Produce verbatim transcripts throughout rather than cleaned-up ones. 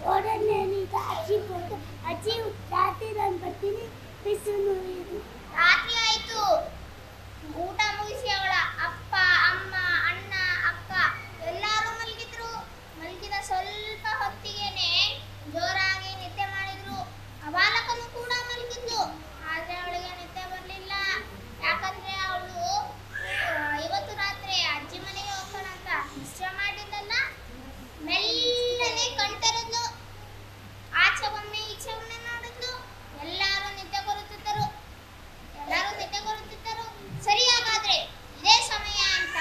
ಓಡನೆ ಅಜ್ಜಿ ಫೋಟೋ ಅಜ್ಜಿ ರಾತ್ರಿ ನಾನು ಬರ್ತೀನಿ ಬಿಸಿಲು ರಾತ್ರಿ ಆಯ್ತು ಊಟ ಮುಗಿಸಿ ಅವಳ ಅಪ್ಪ ಅಮ್ಮ ಅಣ್ಣ ಅಕ್ಕ ಎಲ್ಲರೂ ಮಲಗಿದ್ರು. ಮಲಗಿದ ಸ್ವಲ್ಪ ಹೊತ್ತಿಗೆನೆ ಜೋರಾಗಿ ನಿದ್ದೆ ಮಾಡಿದ್ರು. ಅಬಾಲಕನು ಕೂಡ ಮಲಗಿದ್ಲು. ಆದ್ರೆ ಅವಳಿಗೆ ನಿದ್ದೆ ಬರಲಿಲ್ಲ. ಯಾಕಂದ್ರೆ ಅವಳು ಇವತ್ತು ರಾತ್ರಿ ಅಜ್ಜಿ ಮನೆಗೆ ಹೋಗೋಣ ಅಂತ ನಿಶ್ಚಯ ಮಾಡಿದ್ದಲ್ಲ. ಮೆಲ್ಲನೆ ಕಣ್ತೆರೆದ್ಲು. ಆಚೆ ಒಮ್ಮೆ ಈಚೆ ಒಮ್ಮೆ ನೋಡಿದ್ಲು. ಎಲ್ಲರೂ ನಿದ್ದೆ ಬರುತ್ತಿದ್ದರು ಎಲ್ಲರೂ ನಿದ್ದೆ ಬರುತ್ತಿದ್ದರು ಸರಿ, ಹಾಗಾದ್ರೆ ಇದೇ ಸಮಯ ಅಂತ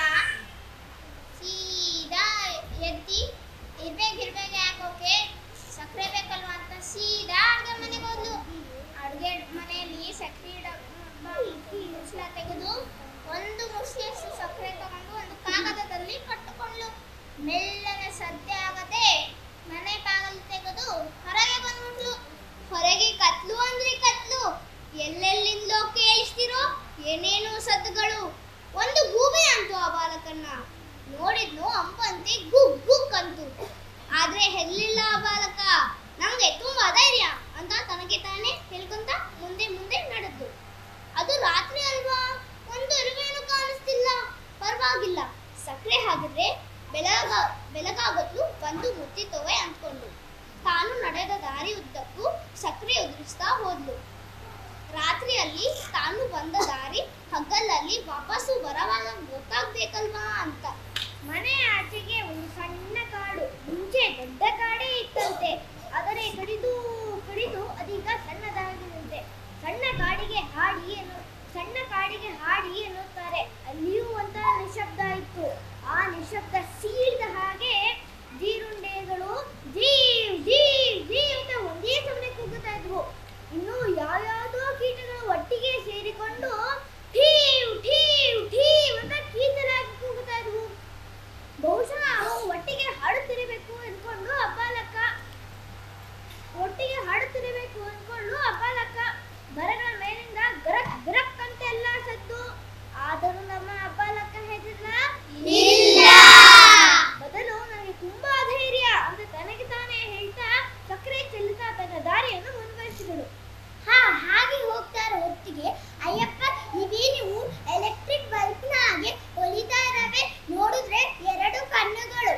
ಸೀದಾ ಎದ್ದಿ ಇರ್ಬೇಕ್ ಇರ್ಬೇಕ್ ಹಾಕೋಕೆ ಸಕ್ಕರೆ ಬೇಕಲ್ವ ಅಂತ ಸೀದಾ ಅಡುಗೆ ಮನೆಗೆ ಹೋದ್ಲು. ಅಡುಗೆ ಮನೆಯಲ್ಲಿ ಸಕ್ಕರೆ ಮುಚ್ಚಳ ತೆಗೆದು ಒಂದು ಮುಷ್ಟಿಯಷ್ಟು ಸಕ್ಕರೆ ತಗೊಂಡು ಒಂದು ಕಾಗದದಲ್ಲಿ ಕಟ್ಟಿಕೊಂಡ್ಲು. ಮೆಲ್ಲನೆ ಸದ್ಯ ಆಗದೆ ಮನೆ ಬಾಗಿಲು ತೆಗೆದು ಹೊರಗೆ ಬಂದ್ಬಿಟ್ಲು. ಹೊರಗೆ ಕತ್ಲು ಅಂದ್ರೆ ಕತ್ಲು. ಎಲ್ಲೆಲ್ಲಿಂದಲೋ ಕೇಳಿಸ್ತಿರೋ ಏನೇನು ಸದ್ದುಗಳು. ಒಂದು ಗೂಬೆ ಅಂತು ಆ ಬಾಲಕನ್ನ. ನೋಡಿದ್ನು ಅಂಬಂತೆ ಗುಗ್ ಗುಗ್ ಅಂತು. ಆದ್ರೆ ಹೆದಲಿಲ್ಲ ಆ ಬಾಲಕ. ನಂಗೆ ತುಂಬಾ ಧೈರ್ಯ ಅಂತ ತನಗೆ ತಾನೇ ಹೇಳ್ಕೊಂತ ಮುಂದೆ ಮುಂದೆ ನಡೆದು. ಅದು ರಾತ್ರಿ ಅಲ್ವಾ, ಒಂದು ಅರಿವೇನು ಕಾಣಿಸ್ತಿಲ್ಲ. ಪರವಾಗಿಲ್ಲ, ಸಕ್ಕರೆ ಹಾಕಿದ್ರೆ ಬೆಳಗ ಬೆಳಗಾಗತ್ಲು ಬಂದು ಮುತ್ತಿತವೆ ಅಂದ್ಕೊಂಡು ತಾನು ನಡೆದ ದಾರಿ ಉದ್ದಕ್ಕೂ ಸಕ್ಕರೆ ಉದುರಿಸ್ತಾ ಹೋದ್ಲು. ರಾತ್ರಿಯಲ್ಲಿ ತಾನು ಬಂದ ದಾರಿ ಹಗಲಲ್ಲಿ ವಾಪಸ್ಸು ಬರವಾಗ ಗೊತ್ತಾಗ್ಬೇಕಲ್ವಾ ಅಂತ. ಮನೆ ಆಚೆಗೆ ಒಂದು ಸಣ್ಣ ಕಾಡು. ಮುಂಚೆ ದೊಡ್ಡ ಕಾಡೇ ಇತ್ತಂತೆ. ಆದರೆ ಕಡಿದು ಕಡಿದು ಅದೀಗ ಸಣ್ಣದಾಗಿದಂತೆ. ಸಣ್ಣ ಕಾಡಿಗೆ ಹಾಡಿ ಎನ್ನು ಸಣ್ಣ ಕಾಡಿಗೆ ಹಾಡಿ ಎನ್ನುತ್ತಾರೆ. ಅಲ್ಲಿಯೂ ಒಂಥರ ನಿಶಬ್ದ ಇತ್ತು. ಆ ನಿಶಬ್ದ ಸೀಳಿದ ಹಾಗೆ ಜೀರುಂಡೆಗಳು ಜೀವ್ ಜೀವ್ ಜೀವ್ ಅಂತ ಒಂದೇ ಸಮನೆ ಕೂಗುತ್ತಾ ಇದ್ವು. ಇನ್ನು ಯಾವ್ಯಾವುದೋ ಕೀಟಗಳು ಒಟ್ಟಿಗೆ ಸೇರಿಕೊಂಡು ಠೀವ್ ಠೀವ್ ಠೀವ್ ಅಂತ ಕೀಟಲಾಗಿ ಕೂಗುತ್ತಾ ಇದ್ವು. ಬಹುಶಃ ಅವು ಒಟ್ಟಿಗೆ ಹಾಡುತ್ತಿರಬೇಕು ಅನ್ಕೊಂಡು ಅಬ್ಬಾಲಕ್ಕ ಒಟ್ಟಿಗೆ ಹಾಡುತ್ತಿರಬೇಕು ಅನ್ಕೊಂಡು ಅಬ್ಬಾಲಕ್ಕ ಮರಗಳ ಮೇಲಿಂದ ಗರಕ್ ಗರಕ್ ಅಂತ ಎಲ್ಲ ಸದ್ದು. ಆದರೂ ನಮ್ಮ ಅಬ್ಬಾಲಕ್ಕ ಹೆದರ್ಲ ಇಲ್ಲ. ಬದಲು ನನಗೆ ತುಂಬಾ ಧೈರ್ಯ ಅಂತ ತನಗೆ ತಾನೇ ಹೇಳ್ತಾ ಸಕ್ಕರೆ ಚೆಲ್ಲುತ್ತಾ ತನ್ನ ದಾರಿಯನ್ನು ಮುಂದುವರಿಸಿದಳು. ಹಾ ಹಾಗೆ ಹೋಗ್ತಾರ ಹೊತ್ತಿಗೆ ಅಯ್ಯಪ್ಪ ಇವೇ ನೀವು ಎಲೆಕ್ಟ್ರಿಕ್ ಬಲ್ಬ್ನ ಹಾಗೆ ಹೊಲಿತಾ ಇರವೆ. ನೋಡಿದ್ರೆ ಎರಡು ಕಣ್ಣುಗಳು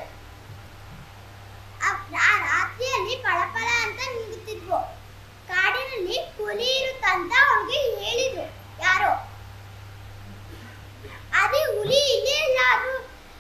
ರಾತ್ರಿಯಲ್ಲಿ ಪಳಪಳ ಅಂತ ನಿಂಗುತ್ತಿದ್ವು. ಕಾಡಿನಲ್ಲಿ ಹುಲಿ ಇರುತ್ತಂತ ಅವ್ರಿಗೆ ಹೇಳಿದ್ರು ಯಾರೋ. ಅದೇ ಹುಲಿ ಇಲ್ಲೇ ಎಲ್ಲಾದ್ರೂ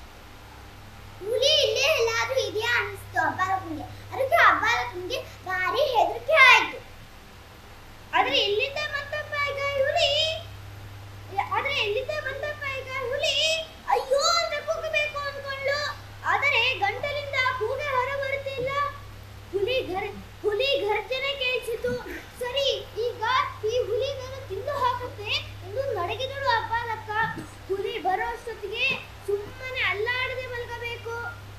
ಹುಲಿ ಇಲ್ಲೇ ಎಲ್ಲಾದ್ರೂ ಇದೆಯಾ ಅನಿಸ್ತು ಅಬ್ಬಾಲಕನಿಗೆ. ಅದಕ್ಕೆ ಅಬ್ಬಾಲಕನಿಗೆ ಭಾರಿ ಹೆದರಿಕೆ ಆಯ್ತು. ಆದ್ರೆ ಎಲ್ಲಿಂದ ಬಂತಪ್ಪ ಈಗ ಹುಲಿ ಆದ್ರೆ ಎಲ್ಲಿಂದ ಬಂತಪ್ಪ ಈಗ ಹುಲಿ ಅಯ್ಯೋ ಅಂತ ಕೂಗಬೇಕು ಅನ್ಕೊಂಡ್ಲು. ಆದರೆ ಗಂಟಲಿಂದ ಕೂಗೆ ಹೊರ ಬರುತ್ತಿಲ್ಲ. ಹುಲಿ ಗರ್ ಹುಲಿ ಗರ್ಜನೆ ಕೇಳಿಸಿತು. ಸರಿ, ಈಗ ಈ ಹುಲಿ ನಾನು ತಿಂದು ಹಾಕುತ್ತೆ ಎಂದು ನಡಗಿದಳು ಅಬ್ಬಾಲಕ್ಕ. ಹುಲಿ ಬರೋ ಅಷ್ಟೊತ್ತಿಗೆ ಸುಮ್ಮನೆ ಅಲ್ಲಾಡದೆ ಮಲಗಬೇಕು.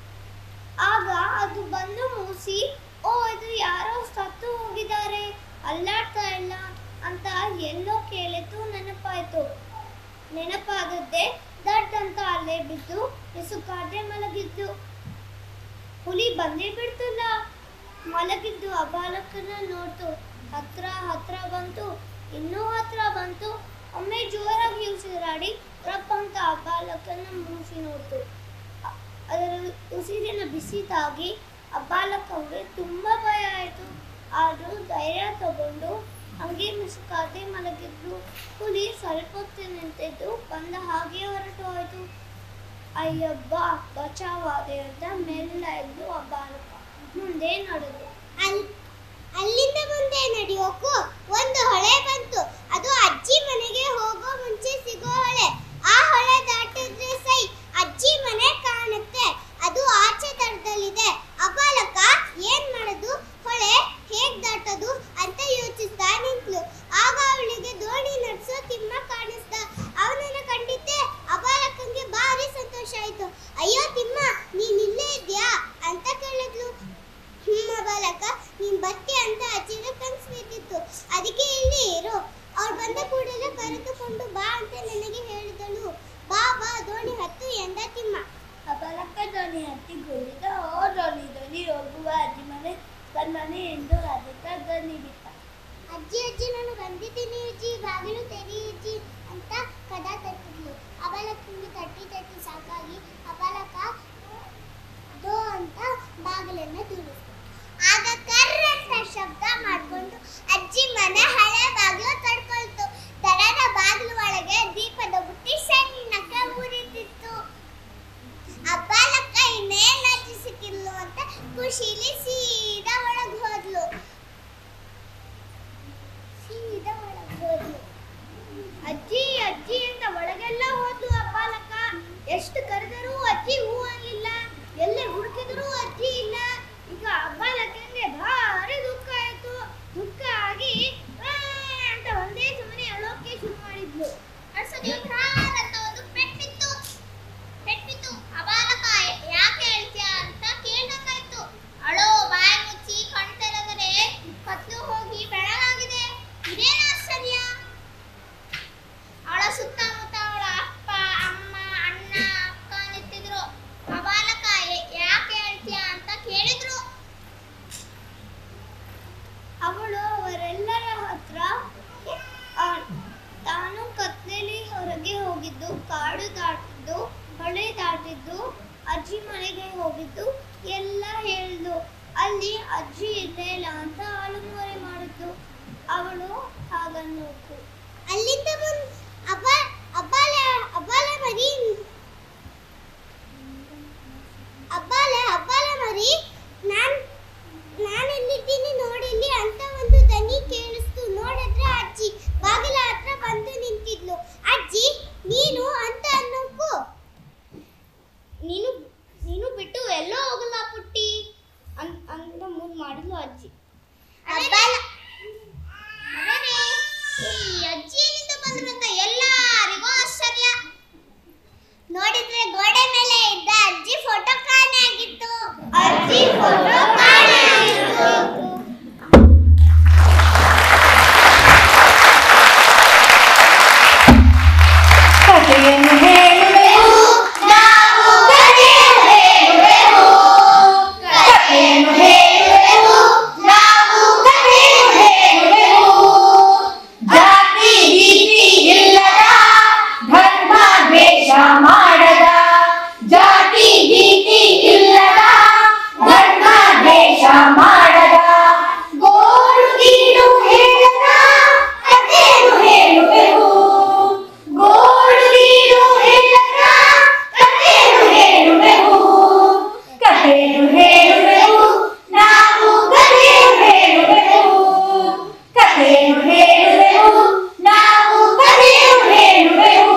ಆಗ ಅದು ಬಂದು ಮೂಸಿ, ಓ ಇದು ಯಾರೋ ಸತ್ತು ಹೋಗಿದ್ದಾರೆ, ಅಲ್ಲಾಡ್ತಾ ಇಲ್ಲ ಅಂತ ಎಲ್ಲೋ ಕೇಳಿತು. ನೆನಪಾಯ್ತು. ನೆನಪಾದದ್ದೇ ದಡ್ ಅಂತ ಅಲ್ಲೇ ಬಿದ್ದು ಮಿಸುಕಾದ್ರೆ ಮಲಗಿದ್ದು. ಹುಲಿ ಬಂದೇ ಬಿಡ್ತಿಲ್ಲ. ಮಲಗಿದ್ದು ಅಬಾಲಕನ ನೋಡ್ತು. ಹತ್ರ ಹತ್ರ ಬಂತು, ಇನ್ನೂ ಹತ್ರ ಬಂತು. ಒಮ್ಮೆ ಜೋರಾಗಿ ಉಸಿರಾಡಿ ರಪ್ಪ ಅಂತ ಅಬಾಲಕನ ಮೂಸಿ ನೋಡ್ತು. ಅದರ ಉಸಿರಿನ ಬಿಸಿ ತಾಗಿ ಅಬಾಲಕಂಗೆ ತುಂಬಾ ಭಯ ಆಯ್ತು. ಆದ್ರೂ ಧೈರ್ಯ ತಗೊಂಡು ಹಂಗೆ ಮಿಸುಕಾದೆ ಮಲಗಿದ್ರು. ಹುಲಿ ಸ್ವಲ್ಪ ಹೊತ್ತು ನಿಂತಿದ್ದು ಬಂದ ಹಾಗೆ ಹೊರಟು ಹೋಯ್ತು. ಅಯ್ಯಬ್ಬ ಬಚಾವಾದೆ ಅಂತ ಮೆಲ್ಲ ಎದ್ದು ಅಬ್ಬಾಲಕ ಮುಂದೆ ನಡೆದು. ಅಲ್ಲಿಂದ ಮುಂದೆ ನಡೆಯೋಕು ಒಂದು ಹೊಳೆ ಬಂತು. ಅದು ಅಜ್ಜಿ ಮನೆಗೆ ಹೋಗೋ ಮುಂಚೆ ಸಿಗೋ ಹೊಳೆ. ಆ ಹೊಳೆ ದಾಟಿದ್ರೆ ಸೈ ಅಜ್ಜಿ ಮನೆ ಕಾಣುತ್ತೆ. ಅದು ಆಚೆ ತಡದಲ್ಲಿದೆ. ಅಬ್ಬಾಲಕ ಏನ್ ಮಾಡೋದು, ಹೊಳೆ ಹೇಗ್ ದಾಟೋದು ಅಂತ ಯೋಚಿಸ್ತಾ ನಿಂತ್ಲು. ಆಗ ಅವಳಿಗೆ ದೋಣಿ ನಡ್ಸೋ ತಿಮ್ಮ ಕಾಣಿಸ್ದ. ಅವನನ್ನ ಕಂಡಿದ್ದೆ ಅಬ್ಬಾಲಕಂಗೆ ಭಾರಿ ಸಂತೋಷ ಆಯ್ತು. ಅಯ್ಯೋ ತಿಮ್ಮ, ನೀನ್ ಇಲ್ಲೇ ಇದ್ಯಾ ಅಂತ ಕೇಳಿದ್ಲು. ಹ್ಮ್ ಅಬ್ಬಾಲಕ, ನೀನ್ ಬತ್ತಿ ಅಂತ ಅಜ್ಜಿನ ಕನ್ಸು ಬಿದ್ದಿತ್ತು, ಅದಕ್ಕೆ ಇಲ್ಲಿ ಇರು. ಅವ್ರು ಬಂದ ಕೂಡಲೇ ಕರೆದುಕೊಂಡು ಬಾ ಅಂತ ನನಗೆ ಹೇಳಿದಳು. ಬಾ ಬಾ ದೋಣಿ ಹತ್ತು ಎಂದ ತಿಮ್ಮ. ಅಬ್ಬಾಲಕ ದೋಣಿ ಹತ್ತಿ ಕುಳಿತ. ಓ ದೋಣಿ ದೋಣಿ ಹೋಗುವ ಅಜ್ಜಿ ಮನೆ ಬನ್ನಿ ಎಂದು ರಾಧಿಕಾ ಧ್ವನಿ ಬಿಟ್ಟ. ಅಜ್ಜಿ ಅಜ್ಜಿ ನಾನು ಬಂದಿದ್ದೀನಿ ಅಜ್ಜಿ, ಬಾಗಿಲು ತೆರಿ ಅಜ್ಜಿ ಅಂತ ಕದ ತಟ್ಟಿದ್ಲು. ಅಬಲಕ್ಕಿಂಗೆ ತಟ್ಟಿ ತಟ್ಟಿ ಸಾಕಾಗಿ ಅಬಲಕ ದೋ ಅಂತ ಬಾಗಿಲನ್ನು ತೂರಿಸಿತು. ಆಗ ಕರ್ರ ಅಂತ ಶಬ್ದ ಮಾಡಿಕೊಂಡು ಅಜ್ಜಿ ಮನೆ ಹಳೆ ಬಾಗಿಲು ತಡ್ಕೊಳ್ತು. ದರದ ಬಾಗಿಲು ಒಳಗೆ ದೀಪದ ಬುಟ್ಟಿ ಸಣ್ಣಕ್ಕೆ ಉರಿತಿತ್ತು. ಅಬ್ಬಾಲಕ್ಕ ಇನ್ನೇನು ಅಜ್ಜಿ ಸಿಕ್ಕಿದ್ಲು ಅಂತ ಖುಷಿಲಿ ಸೀದಾ ಒಳಗೆ ಹೋದ್ಲು ಸೀದಾ ಒಳಗೆ ಹೋದ್ಲು ಅಜ್ಜಿ ಅಜ್ಜಿ ಅಂತ ಒಳಗೆಲ್ಲ ಹೋದ್ಲು. ಅಬ್ಬಾಲಕ್ಕ ಎಷ್ಟು ಕರೆದರೂ ಅಜ್ಜಿ ಹೂ ಆಗಿಲ್ಲ, ಎಲ್ಲೇ ಹುಡುಕಿದ್ರು ಅಜ್ಜಿ ಇಲ್ಲ. ಈಗ ಅಬ್ಬಾಲಕ್ಕಂಗೆ ಭಾರಿ ದುಃಖ ಆಯ್ತು. ದುಃಖ ಆಗಿ ಅಂತ ಒಂದೇ ಸುಮ್ಮನೆ ಅಳೋಕೆ ಶುರು ಮಾಡಿದ್ಲು. ಅಂತ ಒಂದು ಪೆಟ್ಟಿತ್ತು ಪೆಟ್ಟಿತ್ತು ಅಬಾಲಕ ಯಾಕೆ ಹೇಳ್ತೀಯಾ ಅಂತ ಕೇಳಬೇಕಾಯ್ತು. ಅಳೋ ಬಾಯಿ ಮುಚ್ಚಿ ಕಣ್ತೆರೆದರೆ ಕತ್ಲು ಹೋಗಿ ಬೆಳಗಾಗಿದೆ, ಇದೇನು ಆಶ್ಚರ್ಯ. ಅವಳ ಸುತ್ತಮುತ್ತ ಅವಳ ಅಪ್ಪ ಅಮ್ಮ ಅಣ್ಣ ಅಕ್ಕ ನಿಂತಿದ್ರು. ಅಬಾಲಕ ಯಾಕೆ ಹೇಳ್ತೀಯಾ ಅಂತ ಕೇಳಿದ್ರು. ಅವಳು ಅವರೆಲ್ಲರ ಹತ್ರ ತಾನು ಕತ್ಲೆಯಲ್ಲಿ ಹೊರಗೆ ಹೋಗಿದ್ದು, ಕಾಡು ದಾಟಿದ್ದು, ಹೊಳೆ ದಾಟಿದ್ದು, ಅಜ್ಜಿ ಮನೆಗೆ ಹೋಗಿದ್ದು ಎಲ್ಲ ಹೇಳಿದ್ಲು. ಅಲ್ಲಿ ಅಜ್ಜಿ ಇರಲಿಲ್ಲ ಅಂತ ಆಲುಮೋರೆ ಮಾಡಿದ್ದು. ಅವಳು ಹಾಗನ್ನೋಕು. ಅಲ್ಲಿಂದ ಬಂದು ಅಬ್ಬ ಅಬ್ಬಾಲ ಅಬ್ಬಾಲ ಮರಿ ಅಬ್ಬಾಲ ಅಬ್ಬಾಲ ಮರಿ ನಾನ್ ನಾನು ಎಲ್ಲಿದ್ದೀನಿ ನೋಡಿಲ್ಲಿ ಅಂತ ಒಂದು ದನಿ ಕೇಳಿಸ್ತು. ನೋಡಿದ್ರೆ ಅಜ್ಜಿ ಬಾಗಿಲ ಹತ್ರ ಬಂದು ನಿಂತಿದ್ಲು. ಅಜ್ಜಿ ನೀನು ಅಂತ ಅನ್ನೋಕು. ನೀನು ನೀನು ಬಿಟ್ಟು ಎಲ್ಲೋ ಹೋಗಲ್ಲ ಪುಟ್ಟಿ ಅಂತ ಮೂರು ಮಾಡಿದ್ಲು ಅಜ್ಜಿ. ಅಬ್ಬಾಲ ಈ ಅಜ್ಜಿ ಎಲ್ಲಿಂದ ಬಂದ್ರು ಅಂತ ಎಲ್ಲರಿಗೂ ಆಶ್ಚರ್ಯ. ನೋಡಿದ್ರೆ ಗೋಡೆ ಮೇಲೆ ಇದ್ದ ಅಜ್ಜಿ ಫೋಟೋ ಕಾಣೆ ಆಗಿತ್ತು. ಅಜ್ಜಿ ಫೋಟೋ ಕಾಣೆ ಆಗಿತ್ತು. ಕಥೆಯನ್ನು ಹೇಳುವೆವು ನಾವು, ಕಥೆಯನ್ನು ಹೇಳುವೆವು, ಕಥೆಯನ್ನು ಹೇಳುವೆವು ನಾವು, ಕಥೆಯನ್ನು ಹೇಳುವೆವು. ಜಾತಿ ಭೀತಿ ಇಲ್ಲದ, ಧರ್ಮ ದ್ವೇಷ ಮಾಡದ, ಜಾತಿ ಭೀತಿ ಇಲ್ಲದ, ಧರ್ಮ ದ್ವೇಷ ಮಾಡದ, ಗೋಳು ಗೀಳು ಹೇಳದ ಕಥೆಯನ್ನು ಹೇಳುವೆವು. ಗೋಳು ಗೀಳು ಹೇಳದ ಕಥೆಯನ್ನು ಹೇಳುವೆವು, ಕಥೆಯನ್ನು ಹೇಳುವೆವು ನಾವು, ಕಥೆಯನ್ನು ಹೇಳುವೆವು, ಕಥೆಯನ್ನು ಹೇಳುವೆವು ನಾವು, ಕಥೆಯನ್ನು ಹೇಳುವೆವು.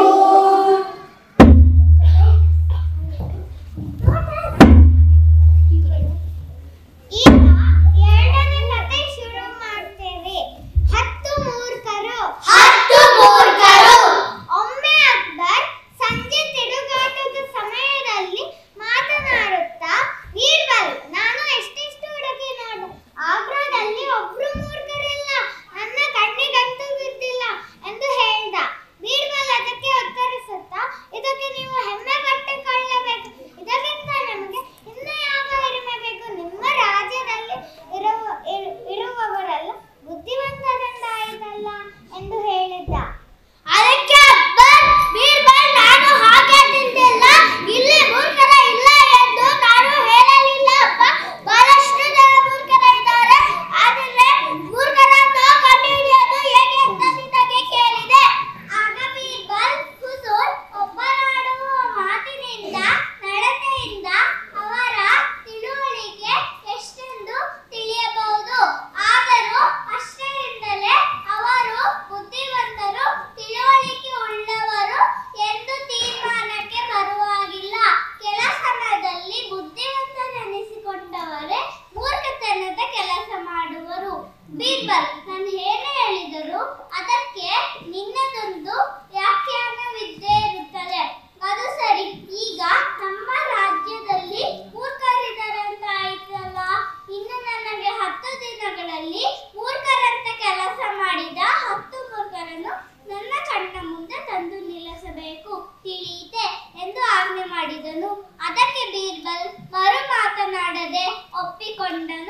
ಈಗ ಎರಡನೇ ಕಥೆ ಶುರು ಮಾಡ್ತೇವೆ. ಹತ್ತು ಮೂರ್ಖರು. ಹತ್ತು ಮೂರ್ಖರು. ಒಮ್ಮೆ ಅಕ್ಬರ್ ಸಂಜೆ ತಿರುಗಾಟದ ಸಮಯದಲ್ಲಿ ಮಾತನಾಡುತ್ತಾ, ಬೀರ್ಬಲ್ ನಾನು ಎಷ್ಟೆಷ್ಟು ಹುಡುಕಿ ನೋಡು, ಆಗ್ರಾದಲ್ಲಿ ಒಬ್ರು ಮೂರ್ಖರಿಲ್ಲ, ನನ್ನ ಕಣ್ಣಿಗಂತೂ ಬಿದ್ದಿಲ್ಲ ಎಂದು ಹೇಳ್ದ. ಬೀರ್ಬಲ್ ಅದಕ್ಕೆ ಉತ್ತರಿಸುತ್ತಾ, ಇದಕ್ಕೆ ನೀವು ಹೆಮ್ಮೆ ಪಟ್ಟುಕೊಳ್ಳಬೇಕು. ಇದಕ್ಕಿಂತ ನಮಗೆ ಇನ್ನು ಯಾವ ಹೆಮ್ಮೆ ಬೇಕು? ನಿಮ್ಮ ರಾಜ್ಯದಲ್ಲಿ ಇರುವ ಇರುವವರೆಲ್ಲ ಬುದ್ಧಿವಂತರಂದಾಯಿತಲ್ಲ ಎಂದು ಹೇಳಿದ್ದ. ಅದಕ್ಕೆ ಅಕ್ಬರ್, ಬೀರ್ಬಲ್ ನಾನು ಹಾಗೆ ತಿಂದಿಲ್ಲ, ಇಲ್ಲಿ ಮೂರ್ಖರ ಇಲ್ಲ ಎಂದು ನಾನು ಹೇಳಲಿಲ್ಲ ಅಪ್ಪ. ಬಹಳಷ್ಟು ಜನ ಮೂರ್ಖರ ಇದ್ದಾರೆ, ಆದರೆ ಮೂರ್ಖರನ್ನು ಕಂಡುಹಿಡಿಯೋದು ಹೇಗೆ ಅಂತ ನಿನಗೆ ಕೇಳಿದೆ. ಆಗ ಬೀರ್ಬಲ್ ಹುಜೂರ್ ಒಬ್ಬರಾಡುವ ಮಾತಿನಿಂದ ನಡತೆಯಿಂದ ಅವರ ತಿಳುವಳಿಕೆ ಎಷ್ಟೆಂದು ತಿಳಿಯಬಹುದು. ಆದರೂ ಅಷ್ಟರಿಂದಲೇ ಅವರು ಬುದ್ಧಿವಂತರು, ತಿಳುವಳಿಕೆ ಉಳ್ಳವರು ಎಂದು ತೀರ್ಮಾನಕ್ಕೆ ಬರುವಾಗಿಲ್ಲ. ಕೆಲ ಸಮಯದಲ್ಲಿ ಬುದ್ಧಿವಂತರೆನಿಸಿಕೊಂಡವರೇ ಮೂರ್ಖತನದ ಕೆಲಸ ಮಾಡುವರು. ಬೀರ್ಬಲ್ ನಾನು ಏನೇ ಹೇಳಿದರೂ ಅದಕ್ಕೆ ನಿನ್ನದೊಂದು ವ್ಯಾಖ್ಯಾನವಿದ್ದೇ ಇರುತ್ತದೆ. ಅದು ಸರಿ, ಈಗ ನಮ್ಮ ರಾಜ್ಯದಲ್ಲಿ ಮೂರ್ಖರಿದ್ದಾರೆ ಅಂತ ಆಯ್ತಲ್ಲ, ಇನ್ನು ನನಗೆ ಹತ್ತು ದಿನಗಳಲ್ಲಿ ಮೂರ್ಖರಂತ ಕೆಲಸ ಮಾಡಿದ ಹತ್ತು ಮೂರ್ಖರನ್ನು ನನ್ನ ಕಣ್ಣ ಮುಂದೆ ತಂದು ನಿಲ್ಲಿಸಬೇಕು, ತಿಳಿಯಿತೆ ಎಂದು ಆಜ್ಞೆ ಮಾಡಿದನು. ಅದಕ್ಕೆ ಬೀರ್ಬಲ್ ಮರು ಮಾತನಾಡದೆ ಒಪ್ಪಿಕೊಂಡನು.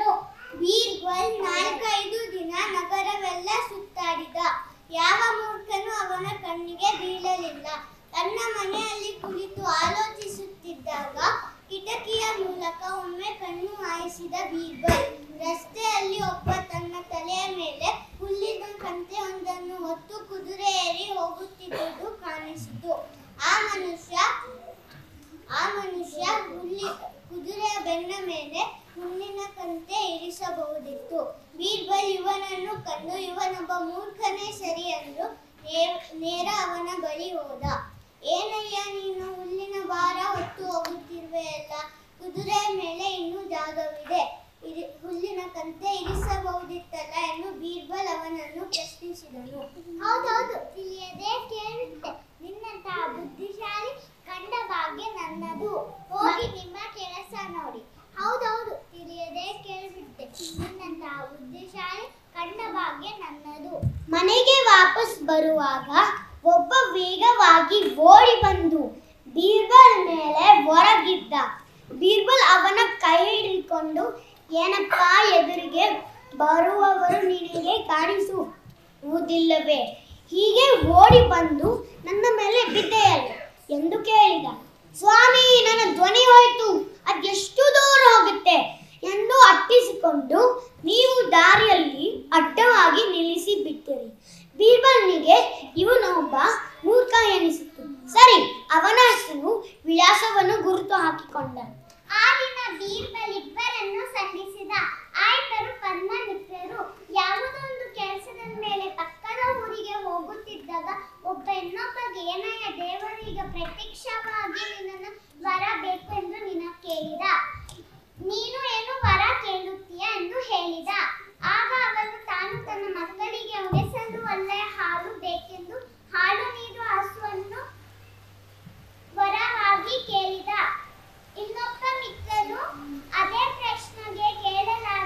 ಬೀರ್ಬಲ್ ನಾಲ್ಕೈದು ದಿನ ನಗರವೆಲ್ಲ ಸುತ್ತಾಡಿದ. ಯಾವ ಮೂರ್ಖನೂ ಅವನ ಕಣ್ಣಿಗೆ ಬೀಳಲಿಲ್ಲ. ತನ್ನ ಮನೆಯಲ್ಲಿ ಕುಳಿತು ಆಲೋಚಿಸುತ್ತಿದ್ದಾಗ ಕಿಟಕಿಯ ಮೂಲಕ ಒಮ್ಮೆ ಕಣ್ಣು ಹಾಯಿಸಿದ ಬೀರ್ಬಲ್ ರಸ್ತೆಯಲ್ಲಿ ಒಬ್ಬ ತನ್ನ ತಲೆಯ ಮೇಲೆ ಹುಲ್ಲಿನ ಕಂತೆಯೊಂದನ್ನು ಹೊತ್ತು ಕುದುರೆ ಏರಿ ಹೋಗುತ್ತಿದ್ದುದು ಕಾಣಿಸಿತು. ಆ ಮನುಷ್ಯ ಆ ಮನುಷ್ಯ ಹುಲ್ಲಿ ಕುದುರೆಯ ಬೆನ್ನ ಮೇಲೆ ಹುಲ್ಲಿನ ಕಂತೆ ಇರಿಸಬಹುದಿತ್ತು. ಬೀರ್ಬಲ್ ಇವನನ್ನು ಕಂಡು ಇವನೊಬ್ಬ ಮೂರ್ಖನೇ ಸರಿ ಎಂದು ನೇರ ಅವನ ಬಳಿ ಹೋದ. ಏನಯ್ಯ ನೀನು ಹುಲ್ಲಿನ ಭಾರ ಹೊತ್ತು ಹೋಗುತ್ತಿರುವೆಯಲ್ಲ, ಕುದುರೆಯ ಮೇಲೆ ಇನ್ನೂ ಜಾಗವಿದೆ, ಹುಲ್ಲಿನ ಕಂತೆ ಇರಿಸಬಹುದಿತ್ತಲ್ಲ ಎಂದು ಬೀರ್ಬಲ್ ಅವನನ್ನು ಪ್ರಶ್ನಿಸಿದನು. ಹೌದೌದು, ತಿಳಿಯದೆ ಕೇಳಿದ್ದೆ. ನಿನ್ನಂತಹ ಬುದ್ಧಿಶಾಲಿ ಕಂಡ ಭಾಗ್ಯ ನನ್ನದು. ಹೋಗಿ ನಿಮ್ಮ ಕೆಲಸ ನೋಡಿ. ಹೌದೌದು, ತಿಳಿಯದೆ ಕೇಳಿಬಿಟ್ಟೆ. ನಿನ್ನಂತಹ ಬುದ್ಧಿಶಾಲಿ ಕಂಡ ಭಾಗ್ಯ ನನ್ನದು. ಮನೆಗೆ ವಾಪಸ್ ಬರುವಾಗ ಒಬ್ಬ ವೇಗವಾಗಿ ಓಡಿ ಬಂದು ಬೀರ್ಬಲ್ ಮೇಲೆ ಹೊರಗಿದ್ದ. ಬೀರ್ಬಲ್ ಅವನ ಕೈ ಹಿಡಿದುಕೊಂಡು, ಏನಪ್ಪ, ಎದುರಿಗೆ ಬರುವವರು ನಿನಗೆ ಕಾಣಿಸುವುದಿಲ್ಲವೇ? ಹೀಗೆ ಓಡಿ ಬಂದು ನನ್ನ ಮೇಲೆ ಬಿದ್ದೆಯಲ್ಲ ಎಂದು ಕೇಳಿದ. ಸ್ವಾಮಿ, ನನ್ನ ಧ್ವನಿ ಹೋಯಿತು, ಅದೆಷ್ಟು ದೂರ ಹೋಗುತ್ತೆ ಎಂದು ಅಟ್ಟಿಸಿಕೊಂಡು ನೀವು ದಾರಿಯಲ್ಲಿ ಅಡ್ಡವಾಗಿ ನಿಲ್ಲಿಸಿ ಬಿಟ್ಟಿರಿ. ಬೀರ್ಬಲ್ನಿಗೆ ಇವನೊಬ್ಬ ಮೂರ್ಖ ಎನಿಸಿತು. ಸರಿ, ಅವನ ಹೆಸರು ವಿಳಾಸವನ್ನು ಗುರುತು ಹಾಕಿಕೊಂಡ. ಆ ದಿನ ಬೀರ್ಬಲ್ ಇಬ್ಬರನ್ನು ಸಂಧಿಸಿದ. ಆ ಇಬ್ಬರು ಪದ್ಮಮಿತ್ರರು ಯಾವುದೊಂದು ಕೆಲಸದ ಮೇಲೆ ಪಕ್ಕದ ಊರಿಗೆ ಹೋಗುತ್ತಿದ್ದಾಗ ಒಬ್ಬ ಇನ್ನೊಬ್ಬಗೆ, ಏನಯ್ಯ, ದೇವರೀಗ ಪ್ರತ್ಯಕ್ಷವಾಗಿ ನಿನ್ನನ್ನು ವರ ಬೇಕು ಎಂದು ನಿನ್ನ ಕೇಳಿದ. ನೀನು ಏನು ವರ ಕೇಳುತ್ತೀಯ ಎಂದು ಹೇಳಿದ. ಆಗ ಅವನು ತಾನು ತನ್ನ ಮಕ್ಕಳಿಗೆ ಉಣಿಸಲು ಒಳ್ಳೆಯ ಹಾಲು ಬೇಕೆಂದು ಹಾಲು ನೀಡುವ ಹಸುವನ್ನು ವರವಾಗಿ ಕೇಳಿದ. ಇನ್ನೊಬ್ಬ ಮಿತ್ರನು ಅದೇ ಪ್ರಶ್ನೆಗೆ ಕೇಳಲಾರ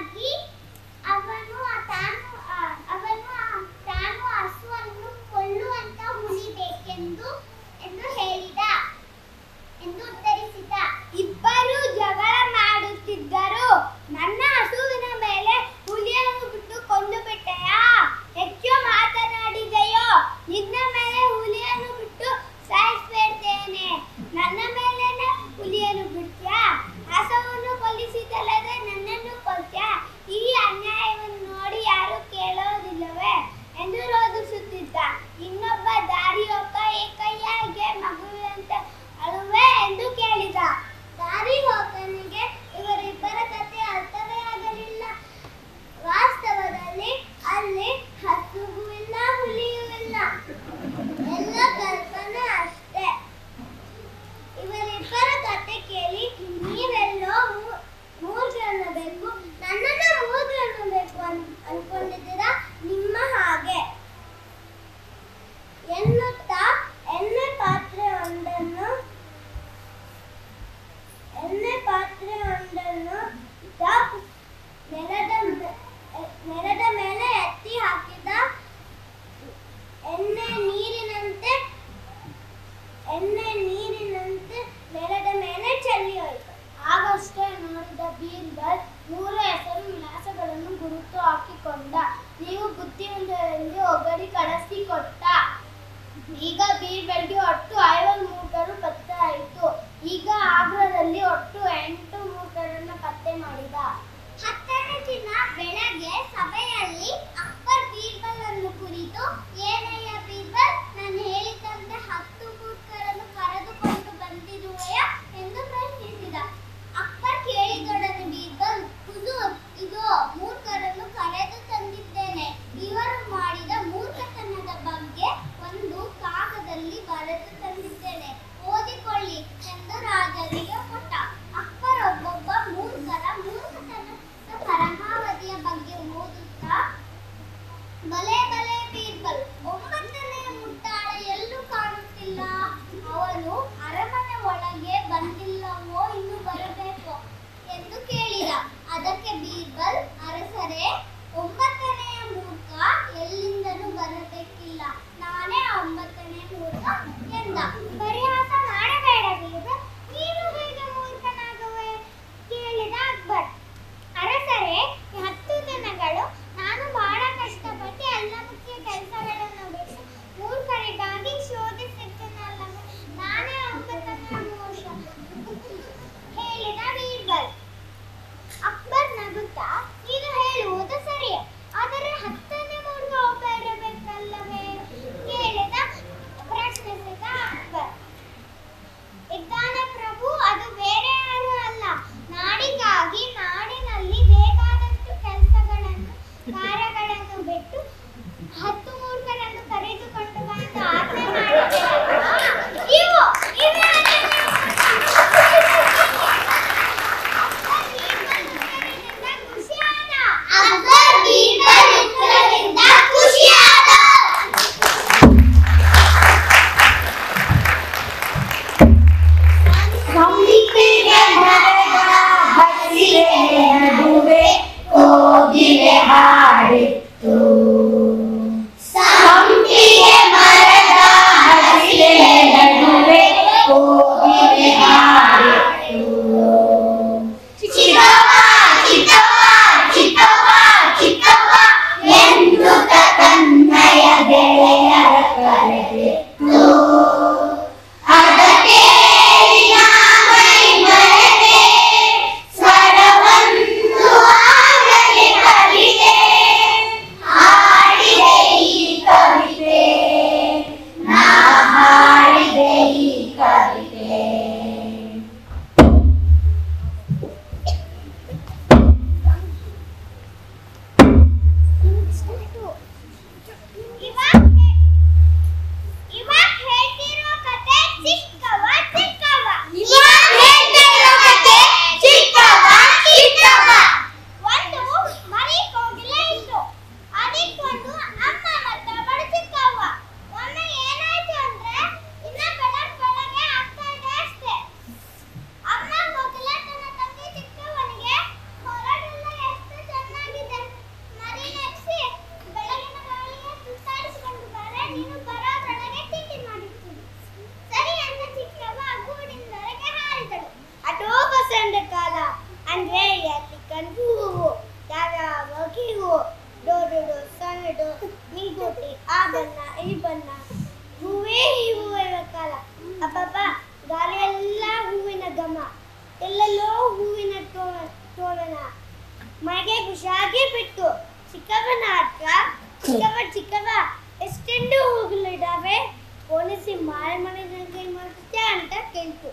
ಏಕೆ ಹೂವು ದೊಡ್ಡದು ಸಣ್ಣದು ನಿಂಗೋಟಿ ಆ ಬಣ್ಣ ಈ ಬಣ್ಣ ಹೂವೇ ಹೂವೇ ಕಾಲ ಅಬ್ಬಬ್ಬ ಗಾಳಿಯೆಲ್ಲ ಹೂವಿನ ಘಮ ಎಲ್ಲೆಲ್ಲೋ ಹೂವಿನ ತೋರಣ ಮೈಗೆ ಖುಷಿಯಾಗಿ ಬಿಟ್ಟು ಚಿಕ್ಕವನ ಹತ್ರ ಚಿಕ್ಕವ ಚಿಕ್ಕವ ಎಷ್ಟೆಂದು ಹೂಗಳಿದ್ದಾವೆ ಪೊಲೀಸಿ ಮಾಳೆ ಮನೆ ಕೈ ಮಾಡುತ್ತೆ ಅಂತ ಕೇಳ್ತು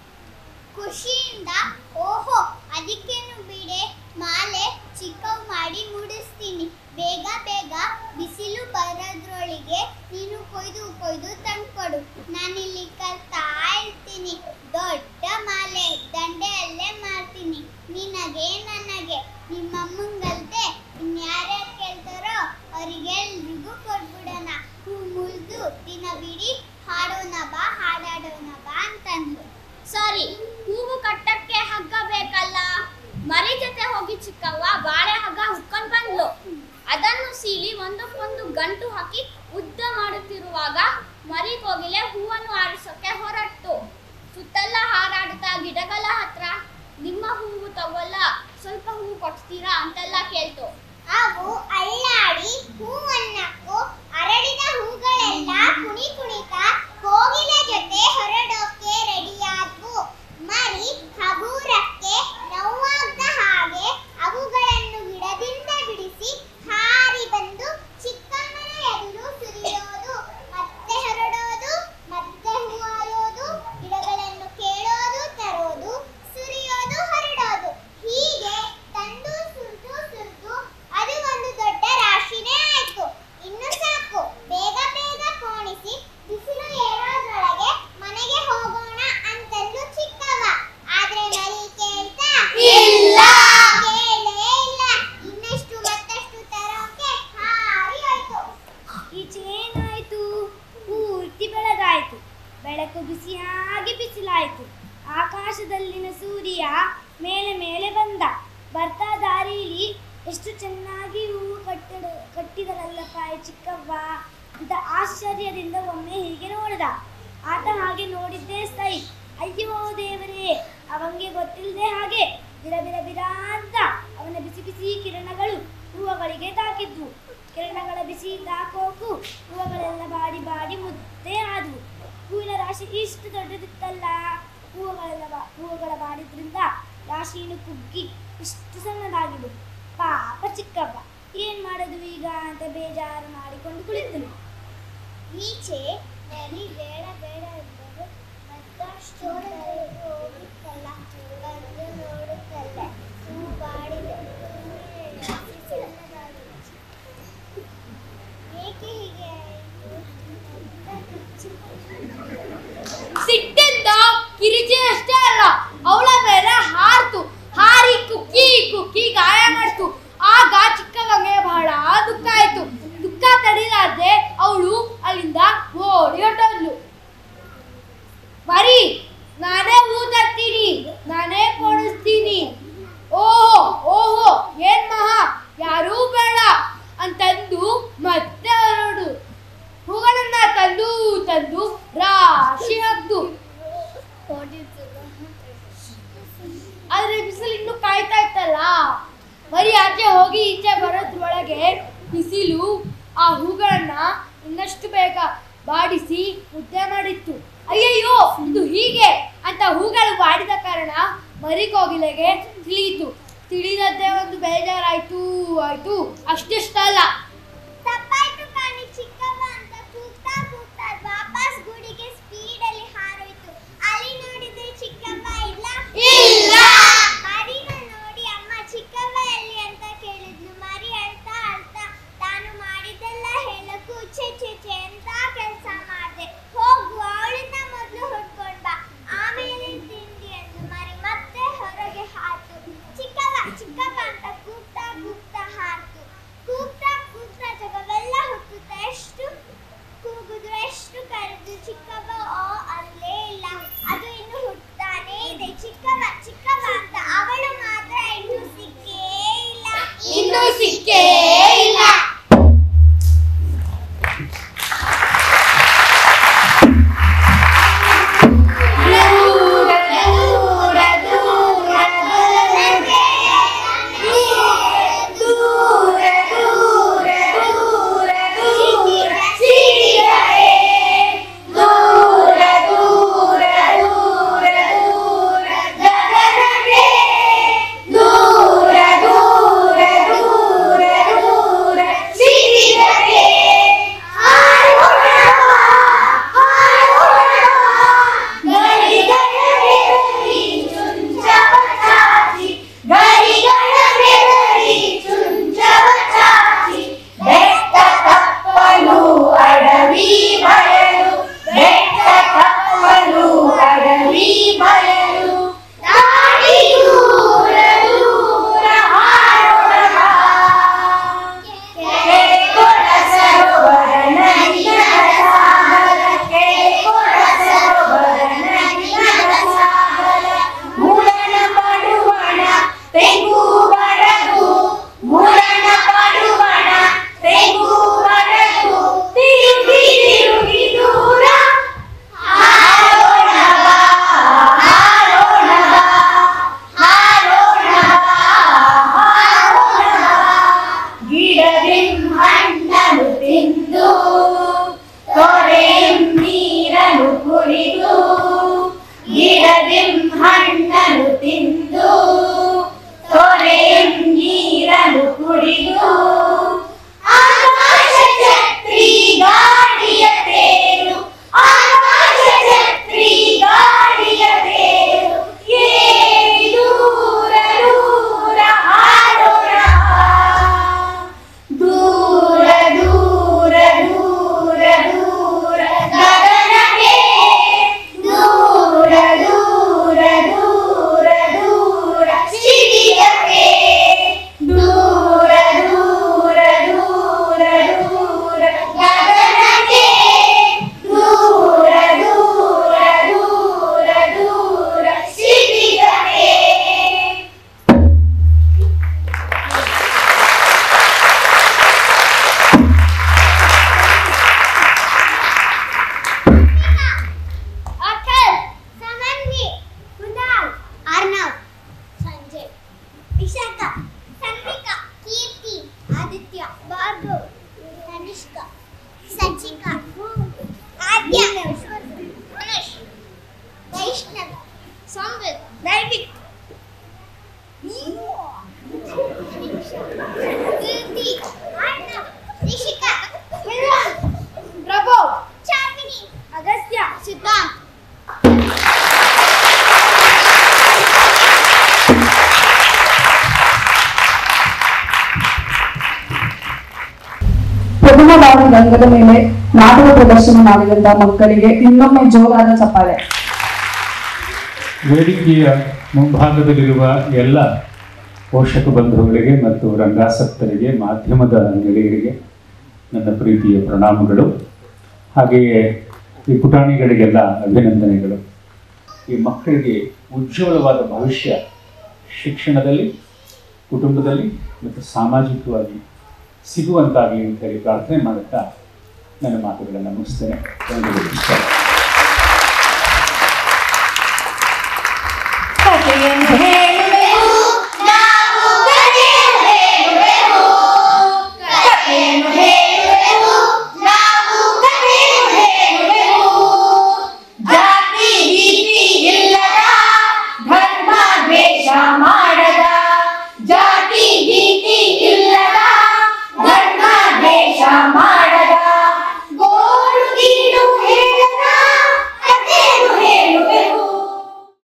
ಖುಷಿಯಿಂದ ಓಹೋ ಅದಕ್ಕೇನು ಬಿಡೆ ಮಾಲೆ ಚಿಕ್ಕವು ಮಾಡಿ ಮುಡಿಸ್ತೀನಿ ಬೇಗ ಬೇಗ ಬಿಸಿಲು ಬರೋದ್ರೊಳಗೆ ನೀನು ಕೊಯ್ದು ಕೊಯ್ದು ತಂದ್ಕೊಡು ನಾನಿಲ್ಲಿ ಕಲ್ತಾ ಇರ್ತೀನಿ ದೊಡ್ಡ ಮಾಲೆ ದಂಡೆಯಲ್ಲೇ ಮಾಡ್ತೀನಿ ನಿನಗೆ ನನಗೆ ನಿಮ್ಮಮ್ಮಂಗಲ್ದೆ ಇನ್ಯಾರ್ಯಾರು ಕೇಳ್ತಾರೋ ಅವರಿಗೆಲ್ರಿಗೂ ಕೊಟ್ಬಿಡೋಣ ಹೂ ಮುರಿದು ದಿನವಿಡೀ ಹಾಡೋಣ ಬಾ ಹಾಡಾಡೋಣ ಬಾ ಅಂತಂದ್ರು ಸಾರಿ ಹೂವು ಕಟ್ಟಕ್ಕೆ ಹಗ್ಗ ಬೇಕಲ್ಲ ಮರಿ ಜೊತೆ ಹೋಗಿ ಚಿಕ್ಕವ್ವ ಬಾಳೆ ಹಗ್ಗ ಹುಕ್ಕೊಂಡ್ ಬಂದ್ಲು ಅದನ್ನು ಸೀಳಿ ಒಂದಕ್ಕೊಂದು ಗಂಟು ಹಾಕಿ ಉದ್ದ ಮಾಡುತ್ತಿರುವಾಗ ಮರಿ ಕೋಗಿಲೆ ಹೂವನ್ನು ಆರಿಸೋಕೆ ಹೊರಟು ಸುತ್ತಲ್ಲ ಹಾರಾಡುತ್ತಾ ಗಿಡಗಳ ಹತ್ರ ನಿಮ್ಮ ಹೂವು ತಗೋಲ್ಲ ಸ್ವಲ್ಪ ಹೂವು ಕೊಡ್ತೀರಾ ಅಂತೆಲ್ಲ ಕೇಳ್ತು ಅವು ಅಳ್ಳಾಡಿ ಹೂವನ್ನಕ್ಕೂ ಅರಳಿದ ಹೂಗಳೆಲ್ಲ ಕುಣಿ ಕುಣಿತ ಕೋಗಿಲೆ ಜೊತೆ ಹೊರಡೋಕೆ ರೆಡಿಯಾದ್ವು ಮರಿ ಹಗೂರಕ್ಕೆ ನೋವಾಗ್ದ ಹಾಗೆ ಅವುಗಳನ್ನು ಗಿಡದಿಂದ ಬಿಡಿಸಿ ಹಾರಿ ಬಂದು ಚಿಕ್ಕಮ್ಮನ ಎದುರು ಸುರಿಯೋದು ಮತ್ತೆ ಹೊರಡೋದು ಮತ್ತೆ ಹೂವಾಯೋದು ಗಿಡಗಳನ್ನು ಕೇಳೋದು ತರೋದು ಸುರಿಯೋದು ಹೊರಡೋದು ಹೀಗೆ ತಂದು ಸುರಿದು ಸುರಿದು ಅದು ಒಂದು ದೊಡ್ಡ ರಾಶಿನೇ ಆಯ್ತು ಇನ್ನು ಸಾಕು ಬೇಗ ಬೇಗ ಕೋಣಿಸಿ ಬಿಸಿಲು ಏರೋದ್ರೊಳಗೆ ಮನೆಗೆ ಹೋಗೋಣ ಅಂತಂದು ಚಿಕ್ಕವ ಆದ್ರೆ ಮರಿ ಕೇಳ್ತಾ ಇಲ್ಲ ಕೇಳೇ ಇಲ್ಲ ಇನ್ನಷ್ಟು ಮತ್ತಷ್ಟು ತರೋಕೆ ಹಾರಿ ಹೋಯ್ತು ಈಚೇನಾಯ್ತು ಪೂರ್ತಿ ಬೆಳಗಾಯ್ತು ಬೆಳಕು ಬಿಸಿಯಾಗಿ ಬಿಸಿಲಾಯ್ತು ಆಕಾಶದಲ್ಲಿನ ಸೂರ್ಯ ಮೇಲೆ ಮೇಲೆ ಬಂದ ಬರ್ತಾ ದಾರಿಯಲ್ಲಿ ಎಷ್ಟು ಚೆನ್ನಾಗಿ ಹೂವು ಕಟ್ಟಡ ಕಟ್ಟಿದರಲ್ಲಪ್ಪ ಈ ಚಿಕ್ಕವ್ವ ಅಂತ ಆಶ್ಚರ್ಯದಿಂದ ಒಮ್ಮೆ ಹೀಗೆ ನೋಡಿದ ಆತ ಹಾಗೆ ನೋಡಿದ್ದೇ ಸೈ ಅಯ್ಯೋ ದೇವರೇ ಅವಂಗೆ ಗೊತ್ತಿಲ್ಲದೆ ಹಾಗೆ ಬಿರ ಬಿರ ಬಿರ ಅಂತ ಅವನ ಬಿಸಿ ಬಿಸಿ ಕಿರಣಗಳು ಹೂವುಗಳಿಗೆ ತಾಕಿದ್ವು ಕಿರಣಗಳ ಬಿಸಿ ತಾಕೋಕು ಹೂವುಗಳೆಲ್ಲ ಬಾಡಿ ಬಾಡಿ ಮುದ್ದೆ ಆದವು ಹೂವಿನ ರಾಶಿ ಇಷ್ಟು ದೊಡ್ಡದಿತ್ತಲ್ಲ ಹೂವುಗಳೆಲ್ಲ ಬಾ ಹೂವುಗಳ ಬಾಡಿದ್ರಿಂದ ರಾಶಿಯನ್ನು ಕುಗ್ಗಿ ಇಷ್ಟು ಸಣ್ಣದಾಗಿದ್ದು ಪಾಪ ಚಿಕ್ಕವ್ವ ಏನ್ ಮಾಡೋದು ಈಗ ಅಂತ ಬೇಜಾರು ಮಾಡಿಕೊಂಡು ಕುಳಿತನು ಈಚೆ ನರಿ ಬೇಡ ಬೇಡ ಎಂದರು ಮತ್ತಷ್ಟು ಹೋಗಿತ್ತಲ್ಲ ಬಂದು ನೋಡುತ್ತಲ್ಲ ಹೂ ಬಾಡಿದೆ ಏಕೆ ಹೀಗೆ ಸಿಟ್ಟಿಂದ ಕಿರಿಚಿ ಅಷ್ಟೇ ಅಲ್ಲ ಅವಳ ಮೇಲೆ ಹಾರ್ತು ಹಾರಿ ಕುಕ್ಕಿ ಕುಕ್ಕಿ ಗಾಯ ಮಾಡ್ತು ಆಗ ಚಿಕ್ಕವಗೆ ಬಹಳ ದುಃಖ ಆಯ್ತು ದುಃಖ ತಡಿಲಾರ್ದೆ ಅವಳು ಅಲ್ಲಿಂದ ಓಡಿ ಹೊರಟದ್ಲು ಮರಿ ನಾನೇ ಹೂ ತರ್ತೀನಿ ನಾನೇ ಕೊಡಿಸ್ತೀನಿ ಓಹೋ ಓಹೋ ಏನ್ ಮಹಾ ಯಾರೂ ಬೇಡ ಅಂತಂದು ಮತ್ತೆ ಹೊರಡು ಹೂಗಳನ್ನ ತಂದು ತಂದು ರಾಶಿ ಹಾಕ್ತು ಆದ್ರೆ ಬಿಸಿಲು ಇನ್ನು ಕಾಯ್ತಾ ಇತ್ತಲ್ಲ ಮರಿ ಆಚೆ ಹೋಗಿ ಈಚೆ ಬರೋದ್ರೊಳಗೆ ಬಿಸಿಲು ಆ ಹೂಗಳನ್ನ ಇನ್ನಷ್ಟು ಬೇಗ ಬಾಡಿಸಿ ಮುದ್ದೆ ಮಾಡಿತ್ತು ಅಯ್ಯಯ್ಯೋ ಇದು ಹೀಗೆ ಅಂತ ಹೂಗಳು ಬಾಡಿದ ಕಾರಣ ಮರಿ ಕೋಗಿಲೆಗೆ ತಿಳಿಯಿತು ತಿಳಿದದ್ದೇ ಒಂದು ಬೇಜಾರಾಯ್ತು ಆಯ್ತು ಅಷ್ಟಿಷ್ಟಲ್ಲ ತಪ್ಪಾಯ್ತು ಕಾಣಿ ಚಿಕ್ಕವ್ವ ಅಂತ ಕೂಗ್ತಾ ಕೂಗ್ತಾ ವಾಪಸ್ ಗುಡಿಗೆ ಸ್ಪೀಡ್ ಅಲ್ಲಿ ಹಾರೋಯ್ತು ಅಲ್ಲಿ ನೋಡಿದ್ರೆ ಚಿಕ್ಕವ್ವ ಇಲ್ಲ ಇಲ್ಲ ಮರಿನ ನೋಡಿ ಅಮ್ಮ ಚಿಕ್ಕವ್ವ ಎಲ್ಲಿ ಅಂತ ಕೇಳಿದ್ಲು ಮರಿ ಅಳ್ತಾ ಅಳ್ತಾ ತಾನು ಮಾಡಿದ್ದೆಲ್ಲ ಹೇಳಕ್ಕೂ ಛೆ ಛೆ ಛೆ ಅಂತ ಕೆಲಸ ಮಾಡಿದೆ ಹೋಗು ಅವಳನ್ನ ಮೊದಲು ಹುಡ್ಕೊಂಡ್ ಬಾ ಆಮೇಲೆ ತಿಂಡಿ ಅಂದು ಮರಿ ಮತ್ತೆ ಹೊರಗೆ ಹಾತು ಚಿಕ್ಕವ್ವ ಚಿಕ್ಕವ್ವ ಅಂತ ಕೂಗ್ತಾ ಕೂಗ್ತಾ ಹಾರ್ತು ಕೂಗ್ತಾ ಕೂಗ್ತಾ ಜಗವೆಲ್ಲ ಹುಟ್ಟುತ್ತಾ ಎಷ್ಟು ಕೂಗುದ್ರು ಎಷ್ಟು ಕರೆದು ಚಿಕ್ಕವ್ವ ಓ ಅಲ್ಲೇ ಇಲ್ಲ ಅದು ಇನ್ನು ಹುಟ್ಟಾನೇ ಇದೆ ಚಿಕ್ಕವ್ವ ಚಿಕ್ಕವ್ವ ಅಂತ ಅವಳು ಮಾತ್ರ ಇನ್ನು ಸಿಕ್ಕೇ ಇಲ್ಲ ಇನ್ನೂ ಸಿಕ್ಕೇ ಇಲ್ಲ ದೂರ ದೂರ ದೂರ ಆದಿತ್ಯ, ಭಾರ್ಗವ್, ತನಿಷ್ಕಾ, ಸಚಿಕಾ, ಆದ್ಯ, ಮನುಷ್, ವೈಷ್ಣವಿ, ಸಂವಿತ್, ದೈವಿಕ್, ಕೀರ್ತಿ, ಆರ್ನವ್, ರಿಷಿಕಾ, ಪ್ರಭು, ಚಾರ್ಮಿನಿ, ಅಗಸ್ತ್ಯ, ಸಿದ್ಧಾಂತ್. ಪ್ರಥಮ ಬಾರಿ ರಂಗದ ಮೇಲೆ ನಾಟಕ ಪ್ರದರ್ಶನ ಮಾಡಿದಂತ ಮಕ್ಕಳಿಗೆ ಇನ್ನೊಮ್ಮೆ ಜೋರಾದ ಚಪ್ಪಾಳೆ. ವೇದಿಕೆಯ ಮುಂಭಾಗದಲ್ಲಿರುವ ಎಲ್ಲ ಪೋಷಕ ಬಂಧುಗಳಿಗೆ ಮತ್ತು ರಂಗಾಸಕ್ತರಿಗೆ, ಮಾಧ್ಯಮದ ಗೆಳೆಯರಿಗೆ ನನ್ನ ಪ್ರೀತಿಯ ಪ್ರಣಾಮಗಳು. ಹಾಗೆಯೇ ಈ ಪುಟಾಣಿಗಳಿಗೆಲ್ಲ ಅಭಿನಂದನೆಗಳು. ಈ ಮಕ್ಕಳಿಗೆ ಉಜ್ವಲವಾದ ಭವಿಷ್ಯ ಶಿಕ್ಷಣದಲ್ಲಿ, ಕುಟುಂಬದಲ್ಲಿ ಮತ್ತು ಸಾಮಾಜಿಕವಾಗಿ ಸಿಗುವಂತಾಗಲಿ ಅಂತ ಹೇಳಿ ಪ್ರಾರ್ಥನೆ ಮಾಡುತ್ತಾ ನನ್ನ ಮಾತುಗಳನ್ನು ಮುಗಿಸ್ತೇನೆ. ಕಥೆಯನ್ನು